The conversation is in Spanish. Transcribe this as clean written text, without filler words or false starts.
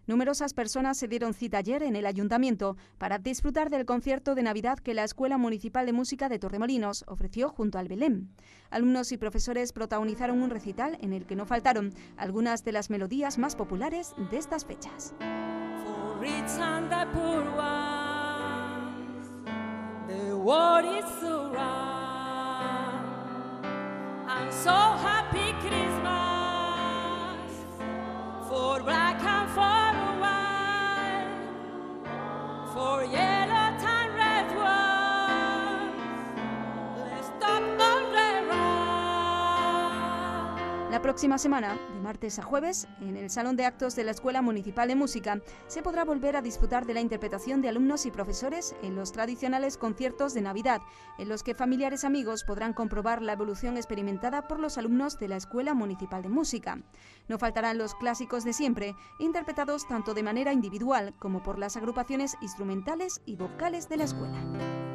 Numerosas personas se dieron cita ayer en el Ayuntamiento para disfrutar del concierto de Navidad que la Escuela Municipal de Música de Torremolinos ofreció junto al Belén. Alumnos y profesores protagonizaron un recital en el que no faltaron algunas de las melodías más populares de estas fechas. For black and for white, for yellow and red ones, let's stop all the ride. La próxima semana, de martes a jueves, en el Salón de Actos de la Escuela Municipal de Música, se podrá volver a disfrutar de la interpretación de alumnos y profesores en los tradicionales conciertos de Navidad, en los que familiares y amigos podrán comprobar la evolución experimentada por los alumnos de la Escuela Municipal de Música. No faltarán los clásicos de siempre, interpretados tanto de manera individual como por las agrupaciones instrumentales y vocales de la escuela.